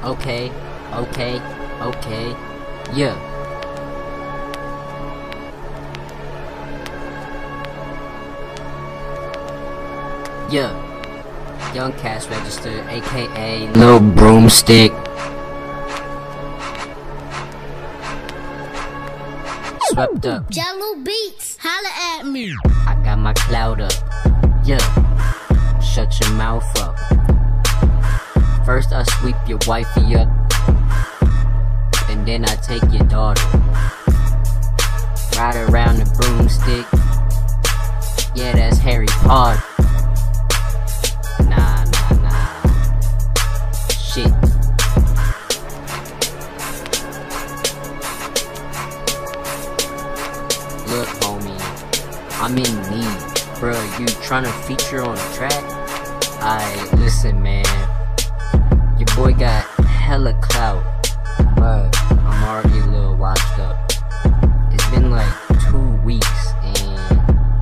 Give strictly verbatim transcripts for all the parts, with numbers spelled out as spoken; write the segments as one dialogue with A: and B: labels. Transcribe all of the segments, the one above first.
A: Okay, okay, okay, yeah. Yeah. Young Cash Register, aka Lil Broomstick. Swept up.
B: Jello Beats, holla at me.
A: I got my cloud up. Yeah. Shut your mouth up. First I sweep your wifey up, and then I take your daughter. Ride around the broomstick. Yeah, that's Harry Potter. Nah, nah, nah. Shit. Look, homie, I'm in need. Bruh, you tryna feature on a track? Aight, listen, man. Your boy got hella clout, but I'm already a little washed up. It's been like two weeks, and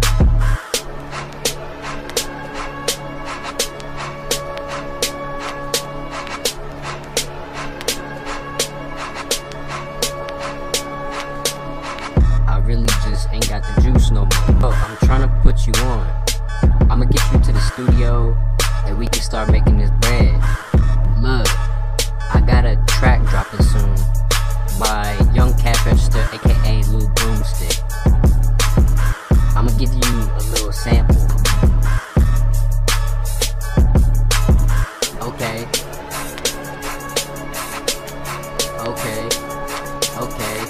A: I really just ain't got the juice no more. Look, I'm trying to put you on. I'ma get you to the studio, and we can start making this bread. Look, I got a track dropping soon by Young Cash Register, aka Lil Broomstick. I'ma give you a little sample. Okay. Okay. Okay.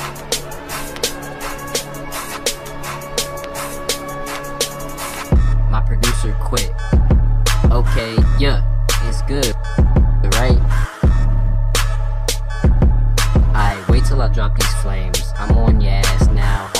A: My producer quit. Okay, yeah, it's good. Right? Alright, wait till I drop these flames. I'm on your ass now.